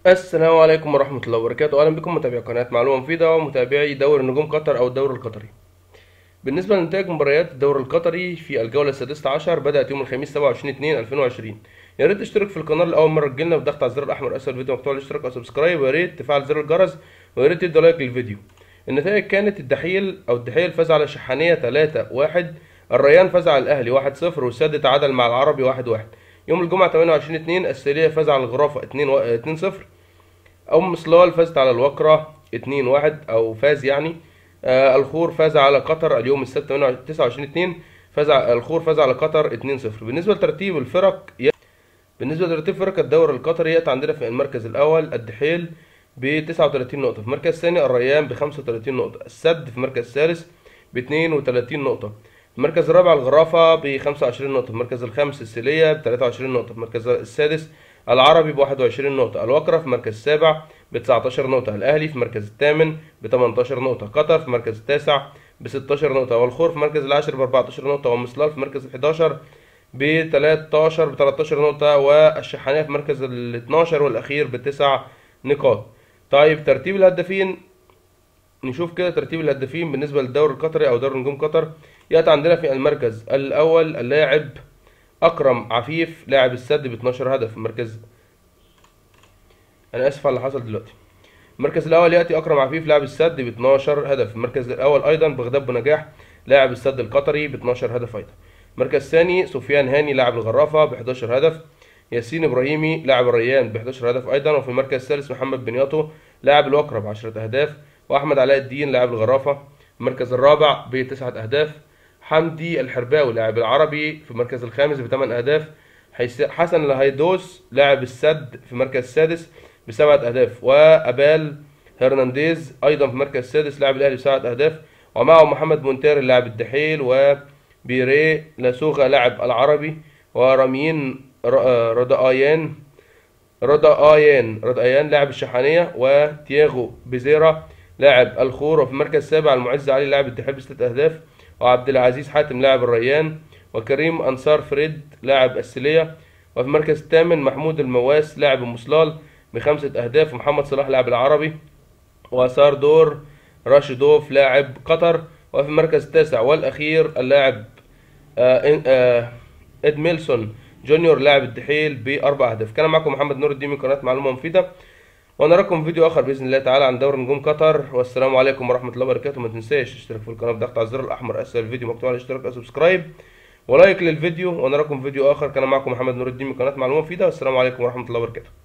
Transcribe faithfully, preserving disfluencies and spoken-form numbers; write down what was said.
السلام عليكم ورحمة الله وبركاته. أهلا بكم متابعي قناة معلومة مفيدة ومتابعي دوري نجوم قطر أو الدوري القطري. بالنسبة لنتائج مباريات الدوري القطري في الجولة السادسة عشر بدأت يوم الخميس سبعة وعشرين اتنين ألفين وعشرين. يا ريت تشترك في القناة لأول مرة تجيلنا بالضغط على الزر الأحمر أسفل الفيديو مكتوب الاشتراك أو سبسكرايب، ويا ريت تفعل زر الجرس، ويا ريت تدي لايك للفيديو. النتائج كانت الدحيل أو الدحيل فاز على شحانية ثلاثة واحد، الريان فاز على الأهلي واحد صفر، والسد تعادل مع العربي واحد واحد. يوم الجمعة ثمانية وعشرين اتنين السيلية فاز على الغرافة اتنين صفر، أم سلال فازت على الوكرة اتنين واحد أو فاز يعني. آه الخور فاز على قطر اليوم السبت تسعة وعشرين اتنين، فاز على الخور فاز على قطر اتنين صفر. بالنسبة لترتيب الفرق ي... بالنسبة لترتيب فرق الدوري القطري يأتي عندنا في المركز الأول الدحيل ب تسعة وتلاتين نقطة، في المركز الثاني الريان ب خمسة وتلاتين نقطة، السد في المركز الثالث ب اتنين وتلاتين نقطة، في المركز الرابع الغرافة ب خمسة وعشرين نقطة، في المركز الخامس السيلية ب تلاتة وعشرين نقطة، في المركز السادس العربي ب واحد وعشرين نقطة، الوكرة في المركز السابع ب تسعتاشر نقطة، الأهلي في المركز الثامن ب تمنتاشر نقطة، قطر في المركز التاسع ب ستاشر نقطة، والخور في المركز العاشر ب اربعتاشر نقطة، ومصلال في المركز الحداشر ب تلاتاشر ب تلاتاشر نقطة، والشحانية في المركز ال اتناشر والأخير بتسع نقاط. طيب ترتيب الهدافين، نشوف كده ترتيب الهدافين بالنسبة للدوري القطري أو دوري نجوم قطر. يأتي عندنا في المركز الأول اللاعب أكرم عفيف لاعب السد ب اتناشر هدف. المركز أنا آسف على اللي حصل دلوقتي. المركز الأول يأتي أكرم عفيف لاعب السد ب اتناشر هدف. المركز الأول أيضا بغداد بنجاح لاعب السد القطري ب اتناشر هدف أيضا. المركز الثاني سفيان هاني لاعب الغرافة ب حداشر هدف. ياسين إبراهيمي لاعب الريان ب حداشر هدف أيضا. وفي المركز الثالث محمد بنياطو لاعب الوكرة ب عشرة أهداف. وأحمد علاء الدين لاعب الغرافة المركز الرابع بتسعة أهداف. حمدي الحرباوي لاعب العربي في المركز الخامس بثمان أهداف. حسن الهيدوس لاعب السد في المركز السادس بسبعة أهداف. وأبال هرنانديز أيضا في المركز السادس لاعب الأهلي بسبعة أهداف. ومعه محمد مونتير لاعب الدحيل، وبيري لاسوغا لاعب العربي، ورامين رضايان رضايان رضايان لاعب الشحانية، وتياغو بيزيرا لاعب الخور. وفي المركز السابع المعز علي لاعب الدحيل بستة أهداف، وعبد العزيز حاتم لاعب الريان، وكريم أنصار فريد لاعب السلية. وفي المركز الثامن محمود المواس لاعب المصلال بخمسة أهداف، ومحمد صلاح لاعب العربي، وسار دور راشدوف لاعب قطر. وفي المركز التاسع والأخير اللاعب آه آه إدميلسون جونيور لاعب الدحيل بأربع أهداف. كان معكم محمد نور الدين من قناة معلومة مفيدة، ونراكم في فيديو آخر بإذن الله تعالى عن دوري نجوم قطر. والسلام عليكم ورحمة الله وبركاته. ما تنساش تشترك في القناة بضغط على الزر الأحمر أسفل الفيديو مكتوب على الاشتراك أو سبسكرايب، ولايك للفيديو، ونراكم في فيديو آخر. كان معكم محمد نور الدين من قناة معلومة مفيدة، والسلام عليكم ورحمة الله وبركاته.